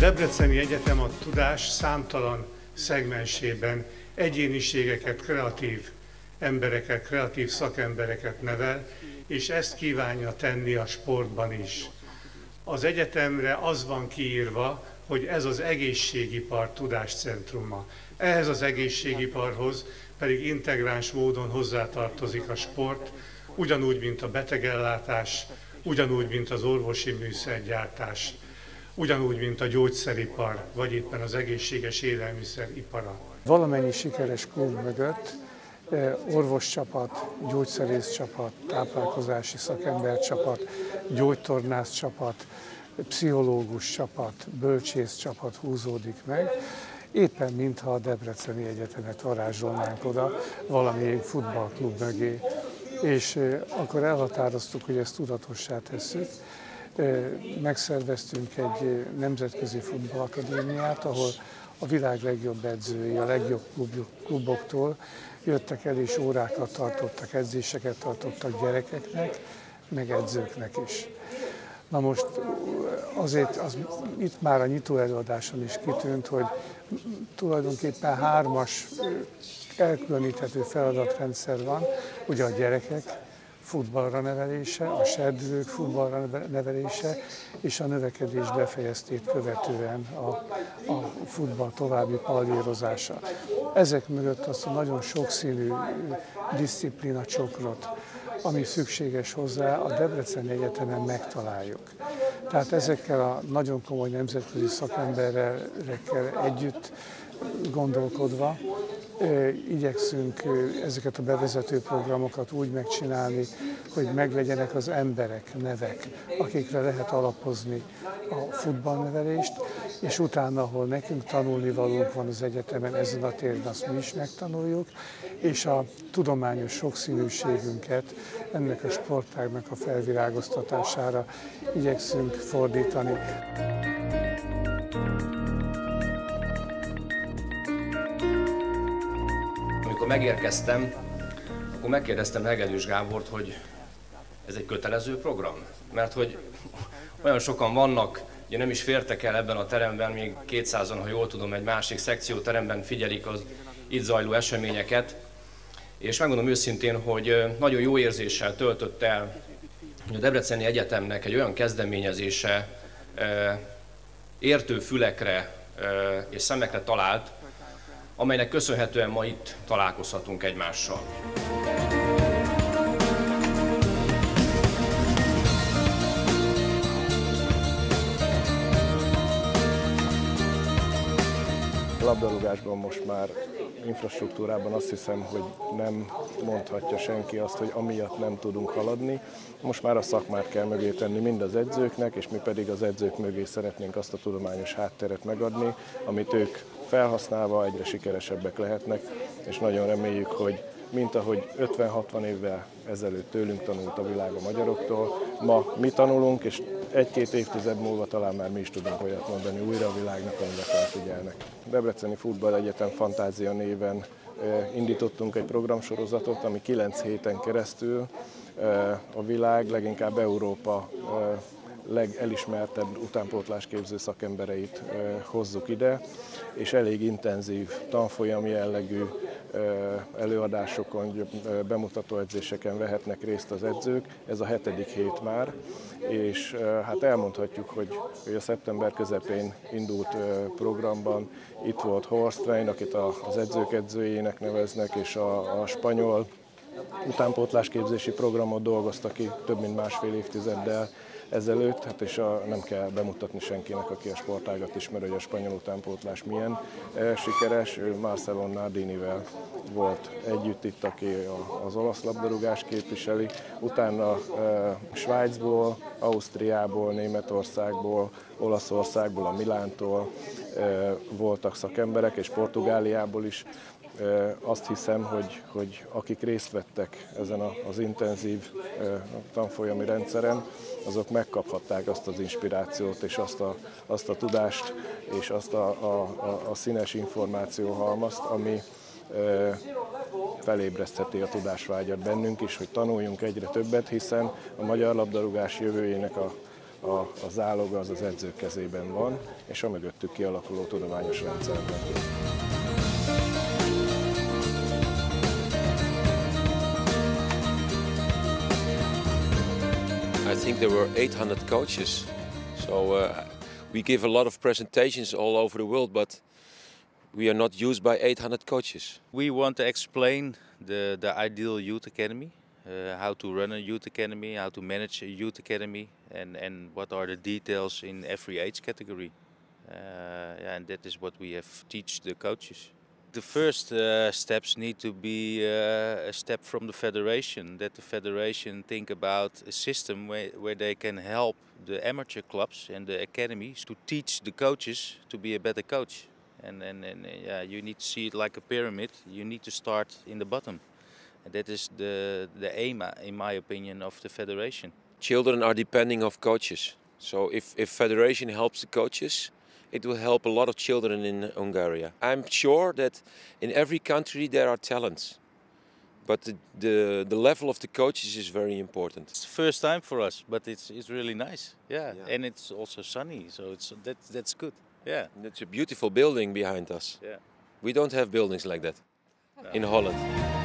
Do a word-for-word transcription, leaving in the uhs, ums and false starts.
Debreceni Egyetem a tudás számtalan szegmensében egyéniségeket, kreatív embereket, kreatív szakembereket nevel, és ezt kívánja tenni a sportban is. Az egyetemre az van kiírva, hogy ez az egészségipar tudáscentruma. Ehhez az egészségiparhoz pedig integráns módon hozzátartozik a sport, ugyanúgy, mint a betegellátás, ugyanúgy, mint az orvosi műszergyártás, ugyanúgy, mint a gyógyszeripar, vagy éppen az egészséges élelmiszeripara. Valamennyi sikeres klub mögött orvoscsapat, gyógyszerészcsapat, táplálkozási szakembercsapat, gyógytornász csapat, pszichológus csapat, bölcsész csapat húzódik meg, éppen mintha a Debreceni Egyetemet varázsolnánk oda valamilyen futballklub mögé. És akkor elhatároztuk, hogy ezt tudatossá tesszük. Megszerveztünk egy nemzetközi futballakadémiát, ahol a világ legjobb edzői, a legjobb kluboktól jöttek el és órákat tartottak, edzéseket tartottak gyerekeknek, meg edzőknek is. Na most azért az, itt már a nyitó előadáson is kitűnt, hogy tulajdonképpen hármas elkülöníthető feladatrendszer van, ugye a gyerekek futballra nevelése, a serdülők futballra nevelése és a növekedés befejeztét követően a, a futball további pallírozása. Ezek mögött azt a nagyon sokszínű diszciplína csokrot, ami szükséges hozzá, a Debreceni Egyetemen megtaláljuk. Tehát ezekkel a nagyon komoly nemzetközi szakemberekkel együtt gondolkodva igyekszünk ezeket a bevezető programokat úgy megcsinálni, hogy meglegyenek az emberek, nevek, akikre lehet alapozni a futballnevelést, és utána, ahol nekünk tanulnivalónk van az egyetemen, ezen a téren azt mi is megtanuljuk, és a tudományos sokszínűségünket ennek a sportágnak a felvirágoztatására igyekszünk fordítani. Amikor megérkeztem, akkor megkérdeztem Hegedűs Gábort, hogy ez egy kötelező program? Mert hogy olyan sokan vannak, ugye nem is fértek el ebben a teremben, még kétszázan, ha jól tudom, egy másik szekcióteremben figyelik az itt zajló eseményeket, és megmondom őszintén, hogy nagyon jó érzéssel töltött el, hogy a Debreceni Egyetemnek egy olyan kezdeményezése értő fülekre és szemekre talált, amelynek köszönhetően ma itt találkozhatunk egymással. A labdarúgásban most már infrastruktúrában azt hiszem, hogy nem mondhatja senki azt, hogy amiatt nem tudunk haladni. Most már a szakmát kell mögé tenni mind az edzőknek, és mi pedig az edzők mögé szeretnénk azt a tudományos hátteret megadni, amit ők felhasználva egyre sikeresebbek lehetnek, és nagyon reméljük, hogy mint ahogy ötven-hatvan évvel ezelőtt tőlünk tanult a világ a magyaroktól, ma mi tanulunk, és egy-két évtized múlva talán már mi is tudunk olyat mondani újra a világnak, amire felfigyelnek. Debreceni Futball Egyetem Fantázia néven indítottunk egy programsorozatot, ami kilenc héten keresztül a világ, leginkább Európa legelismertebb utánpótlásképző szakembereit hozzuk ide, és elég intenzív tanfolyam jellegű előadásokon, bemutató edzéseken vehetnek részt az edzők. Ez a hetedik hét már, és hát elmondhatjuk, hogy, hogy a szeptember közepén indult programban itt volt Horst Rein, akit az edzők edzőjének neveznek, és a, a spanyol utánpótlásképzési programot dolgozta ki több mint másfél évtizeddel ezelőtt, hát és a, nem kell bemutatni senkinek, aki a sportágat ismer, hogy a spanyol utánpótlás milyen e, sikeres. Ő Marcelo Nardinivel volt együtt itt, aki a, az olasz labdarúgást képviseli. Utána e, Svájcból, Ausztriából, Németországból, Olaszországból, a Milántól e, voltak szakemberek, és Portugáliából is. Azt hiszem, hogy, hogy akik részt vettek ezen az intenzív tanfolyami rendszeren, azok megkaphatták azt az inspirációt és azt a, azt a tudást és azt a, a, a, a színes információhalmazt, ami felébresztheti a tudásvágyat bennünk is, hogy tanuljunk egyre többet, hiszen a magyar labdarúgás jövőjének a a, a záloga az az edzők kezében van, és a mögöttük kialakuló tudományos rendszerben. I think there were eight hundred coaches, so uh, we give a lot of presentations all over the world, but we are not used by eight hundred coaches. We want to explain the, the ideal youth academy, uh, how to run a youth academy, how to manage a youth academy, and, and what are the details in every age category. Uh, yeah, and that is what we have teach the coaches. The first uh, steps need to be uh, a step from the federation, that the federation think about a system where, where they can help the amateur clubs and the academies to teach the coaches to be a better coach. And, and, and yeah, you need to see it like a pyramid. You need to start in the bottom. And that is the, the aim, in my opinion, of the federation. Children are depending on coaches. So if, if federation helps the coaches, it will help a lot of children in Hungary. I'm sure that in every country there are talents. But the, the, the level of the coaches is very important. It's the first time for us, but it's, it's really nice. Yeah. Yeah. And it's also sunny, so it's, that, that's good. Yeah. And it's a beautiful building behind us. Yeah. We don't have buildings like that in Holland.